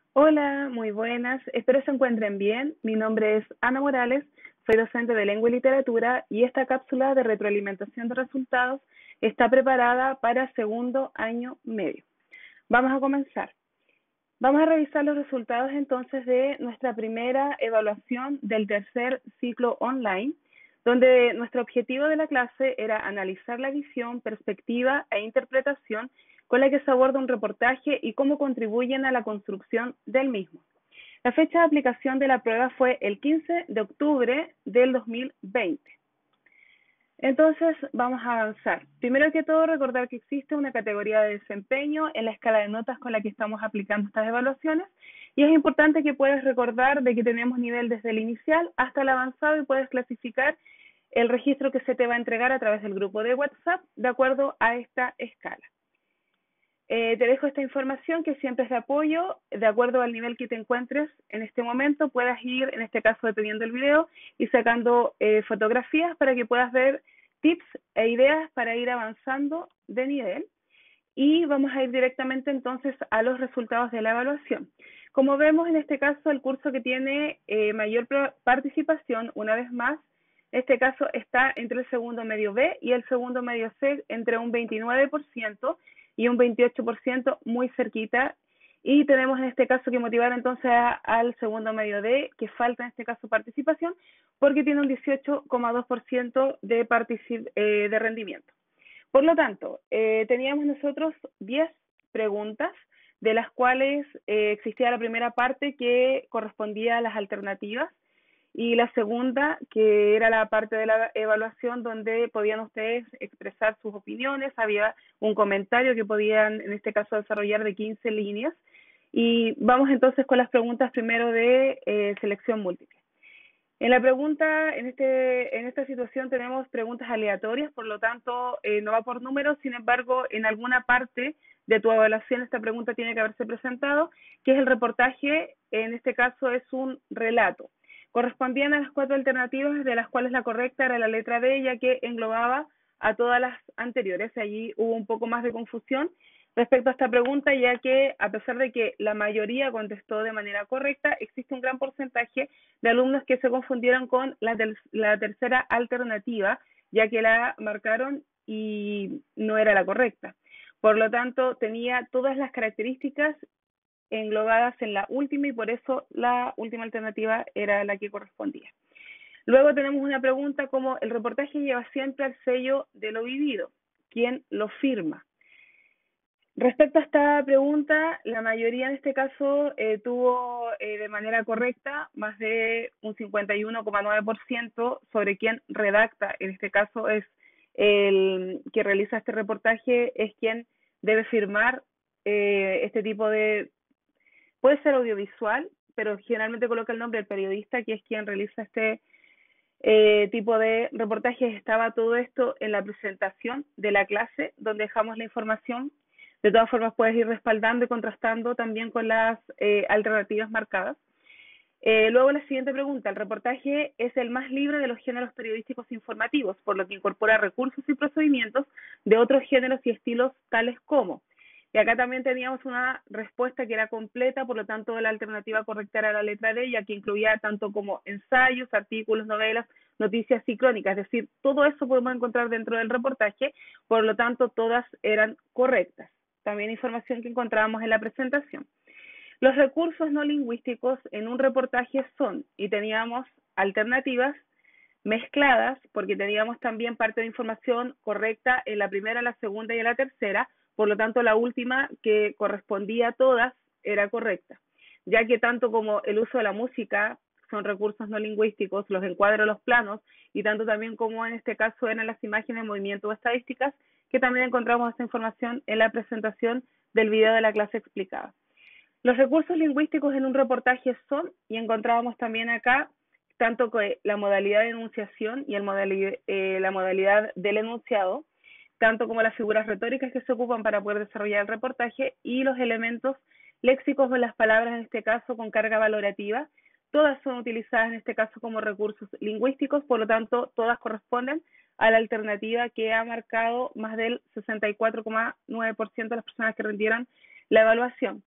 Hola, muy buenas. Espero se encuentren bien. Mi nombre es Ana Morales, soy docente de Lengua y Literatura y esta cápsula de retroalimentación de resultados está preparada para segundo año medio. Vamos a comenzar. Vamos a revisar los resultados entonces de nuestra primera evaluación del tercer ciclo online, donde nuestro objetivo de la clase era analizar la visión, perspectiva e interpretación con la que se aborda un reportaje y cómo contribuyen a la construcción del mismo. La fecha de aplicación de la prueba fue el 15 de octubre del 2020. Entonces, vamos a avanzar. Primero que todo, recordar que existe una categoría de desempeño en la escala de notas con la que estamos aplicando estas evaluaciones y es importante que puedas recordar de que tenemos nivel desde el inicial hasta el avanzado y puedes clasificar el registro que se te va a entregar a través del grupo de WhatsApp de acuerdo a esta escala. Te dejo esta información que siempre es de apoyo, de acuerdo al nivel que te encuentres en este momento, puedas ir, en este caso dependiendo del video, y sacando fotografías para que puedas ver tips e ideas para ir avanzando de nivel. Y vamos a ir directamente entonces a los resultados de la evaluación. Como vemos en este caso, el curso que tiene mayor participación, una vez más, en este caso está entre el segundo medio B y el segundo medio C, entre un 29% y un 28% muy cerquita. Y tenemos en este caso que motivar entonces al segundo medio D, que falta en este caso participación, porque tiene un 18,2% de rendimiento. Por lo tanto, teníamos nosotros 10 preguntas, de las cuales existía la primera parte que correspondía a las alternativas y la segunda que era la parte de la evaluación donde podían ustedes expresar sus opiniones, había un comentario que podían en este caso desarrollar de 15 líneas y vamos entonces con las preguntas primero de selección múltiple. En la pregunta, en esta situación tenemos preguntas aleatorias, por lo tanto no va por números, sin embargo, en alguna parte de tu evaluación esta pregunta tiene que haberse presentado, que es el reportaje, en este caso es un relato. Correspondían a las 4 alternativas, de las cuales la correcta era la letra D, ya que englobaba a todas las anteriores. Allí hubo un poco más de confusión respecto a esta pregunta, ya que a pesar de que la mayoría contestó de manera correcta, existe un gran porcentaje de alumnos que se confundieron con la tercera alternativa, ya que la marcaron y no era la correcta. Por lo tanto, tenía todas las características englobadas en la última y por eso la última alternativa era la que correspondía. Luego tenemos una pregunta como el reportaje lleva siempre al sello de lo vivido. ¿Quién lo firma? Respecto a esta pregunta, la mayoría en este caso tuvo de manera correcta más de un 51,9% sobre quién redacta. En este caso es el que realiza este reportaje, es quien debe firmar este tipo de... Puede ser audiovisual, pero generalmente coloca el nombre del periodista, que es quien realiza este tipo de reportajes. Estaba todo esto en la presentación de la clase, donde dejamos la información. De todas formas, puedes ir respaldando y contrastando también con las alternativas marcadas. Luego la siguiente pregunta, el reportaje es el más libre de los géneros periodísticos informativos, por lo que incorpora recursos y procedimientos de otros géneros y estilos tales como. Y acá también teníamos una respuesta que era completa, por lo tanto la alternativa correcta era la letra D, ya que incluía tanto como ensayos, artículos, novelas, noticias y crónicas, es decir, todo eso podemos encontrar dentro del reportaje, por lo tanto todas eran correctas. También información que encontrábamos en la presentación. Los recursos no lingüísticos en un reportaje son, y teníamos alternativas mezcladas, porque teníamos también parte de información correcta en la primera, la segunda y en la tercera, por lo tanto la última que correspondía a todas era correcta, ya que tanto como el uso de la música son recursos no lingüísticos, los encuadros, los planos, y tanto también como en este caso eran las imágenes, movimientos o estadísticas, que también encontramos esta información en la presentación del video de la clase explicada. Los recursos lingüísticos en un reportaje son, y encontrábamos también acá, tanto que la modalidad de enunciación y la modalidad del enunciado, tanto como las figuras retóricas que se ocupan para poder desarrollar el reportaje y los elementos léxicos o las palabras, en este caso, con carga valorativa, todas son utilizadas en este caso como recursos lingüísticos, por lo tanto, todas corresponden a la alternativa que ha marcado más del 64,9% de las personas que rindieron la evaluación.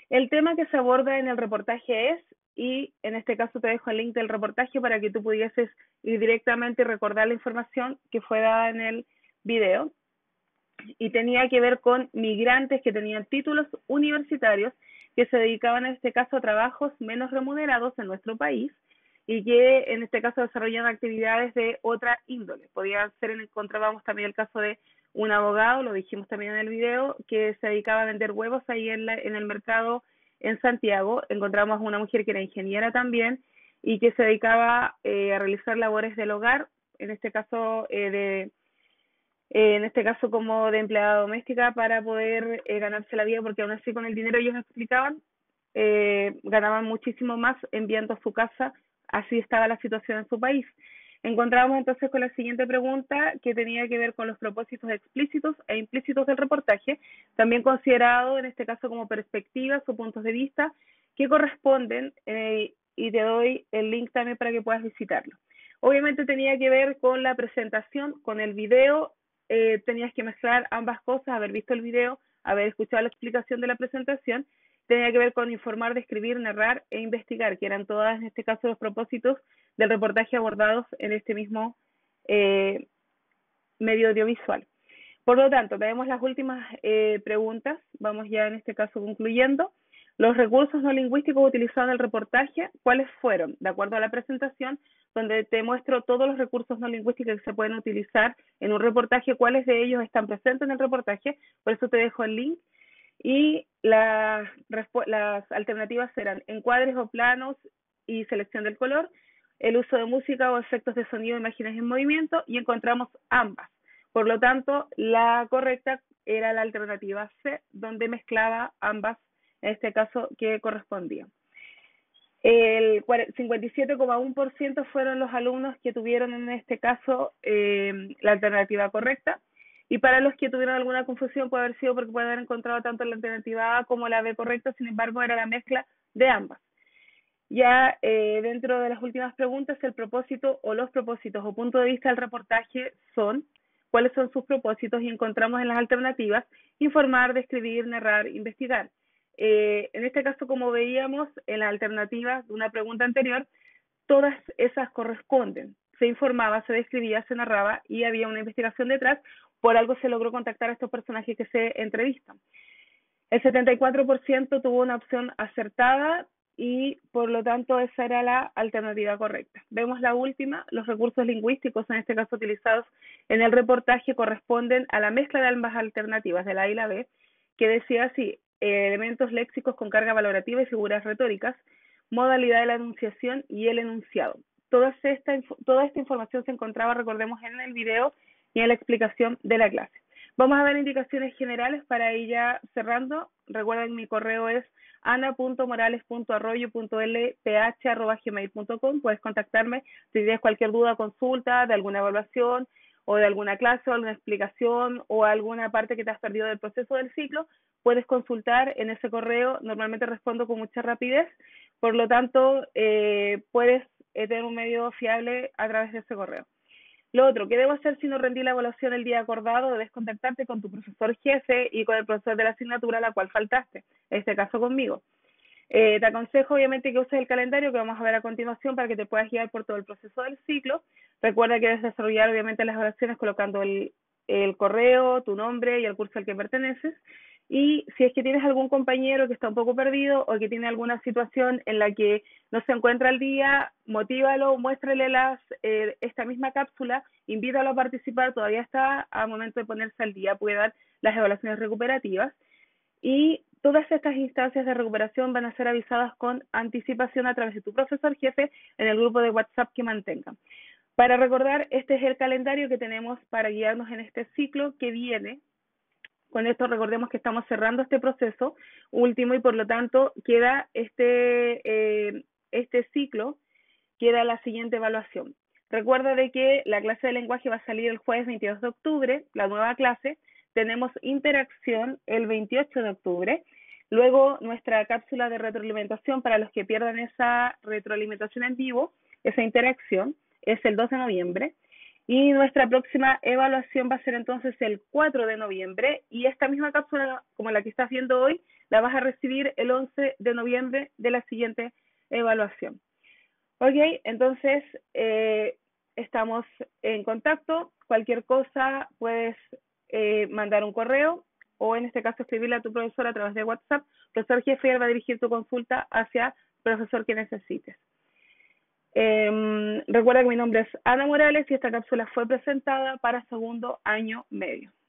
El tema que se aborda en el reportaje es, y en este caso te dejo el link del reportaje para que tú pudieses ir directamente y recordar la información que fue dada en el video, y tenía que ver con migrantes que tenían títulos universitarios que se dedicaban en este caso a trabajos menos remunerados en nuestro país y que en este caso desarrollan actividades de otra índole. Podía ser, encontrábamos también el caso de un abogado, lo dijimos también en el video, que se dedicaba a vender huevos ahí en el mercado en Santiago. Encontramos una mujer que era ingeniera también y que se dedicaba a realizar labores del hogar, en este caso como de empleada doméstica para poder ganarse la vida, porque aún así con el dinero ellos explicaban, ganaban muchísimo más enviando a su casa, así estaba la situación en su país. Encontramos entonces con la siguiente pregunta que tenía que ver con los propósitos explícitos e implícitos del reportaje, también considerado en este caso como perspectivas o puntos de vista que corresponden, y te doy el link también para que puedas visitarlo. Obviamente tenía que ver con la presentación, con el video, tenías que mezclar ambas cosas, haber visto el video, haber escuchado la explicación de la presentación. Tenía que ver con informar, describir, narrar e investigar, que eran todas, en este caso, los propósitos del reportaje abordados en este mismo medio audiovisual. Por lo tanto, tenemos las últimas preguntas, vamos ya en este caso concluyendo. Los recursos no lingüísticos utilizados en el reportaje, ¿cuáles fueron? De acuerdo a la presentación, donde te muestro todos los recursos no lingüísticos que se pueden utilizar en un reportaje, cuáles de ellos están presentes en el reportaje, por eso te dejo el link. Y las alternativas serán encuadres o planos y selección del color, el uso de música o efectos de sonido, imágenes en movimiento, y encontramos ambas. Por lo tanto, la correcta era la alternativa C, donde mezclaba ambas, en este caso, que correspondían. El 57,1% fueron los alumnos que tuvieron en este caso la alternativa correcta, y para los que tuvieron alguna confusión puede haber sido porque pueden haber encontrado tanto la alternativa A como la B correcta, sin embargo era la mezcla de ambas. Ya dentro de las últimas preguntas, el propósito o los propósitos o punto de vista del reportaje son, cuáles son sus propósitos, y encontramos en las alternativas informar, describir, narrar, investigar. En este caso, como veíamos en las alternativas de una pregunta anterior, todas esas corresponden. Se informaba, se describía, se narraba y había una investigación detrás. Por algo se logró contactar a estos personajes que se entrevistan. El 74% tuvo una opción acertada y por lo tanto esa era la alternativa correcta. Vemos la última, los recursos lingüísticos en este caso utilizados en el reportaje corresponden a la mezcla de ambas alternativas, de la A y la B, que decía así: elementos léxicos con carga valorativa y figuras retóricas, modalidad de la enunciación y el enunciado. Toda esta información se encontraba, recordemos, en el video y en la explicación de la clase. Vamos a ver indicaciones generales para ir ya cerrando. Recuerden, mi correo es ana.morales.arroyo.lph@gmail.com. Puedes contactarme si tienes cualquier duda o consulta de alguna evaluación o de alguna clase o alguna explicación o alguna parte que te has perdido del proceso del ciclo. Puedes consultar en ese correo. Normalmente respondo con mucha rapidez. Por lo tanto, puedes tener un medio fiable a través de ese correo. Lo otro, ¿qué debo hacer si no rendí la evaluación el día acordado? Debes contactarte con tu profesor jefe y con el profesor de la asignatura a la cual faltaste, en este caso conmigo. Te aconsejo obviamente que uses el calendario que vamos a ver a continuación para que te puedas guiar por todo el proceso del ciclo. Recuerda que debes desarrollar obviamente las evaluaciones colocando el correo, tu nombre y el curso al que perteneces. Y si es que tienes algún compañero que está un poco perdido o que tiene alguna situación en la que no se encuentra al día, motívalo, muéstrale esta misma cápsula, invítalo a participar, todavía está a momento de ponerse al día, puede dar las evaluaciones recuperativas. Y todas estas instancias de recuperación van a ser avisadas con anticipación a través de tu profesor jefe en el grupo de WhatsApp que mantengan. Para recordar, este es el calendario que tenemos para guiarnos en este ciclo que viene. Con esto recordemos que estamos cerrando este proceso último y por lo tanto queda este ciclo, queda la siguiente evaluación. Recuerda de que la clase de lenguaje va a salir el jueves 22 de octubre, la nueva clase. Tenemos interacción el 28 de octubre. Luego nuestra cápsula de retroalimentación para los que pierdan esa retroalimentación en vivo, esa interacción, es el 2 de noviembre. Y nuestra próxima evaluación va a ser entonces el 4 de noviembre y esta misma cápsula, como la que estás viendo hoy, la vas a recibir el 11 de noviembre de la siguiente evaluación. Ok, entonces estamos en contacto. Cualquier cosa puedes mandar un correo o en este caso escribirle a tu profesor a través de WhatsApp. Profesor jefe, él va a dirigir tu consulta hacia el profesor que necesites. Recuerda que mi nombre es Ana Morales y esta cápsula fue presentada para segundo año medio.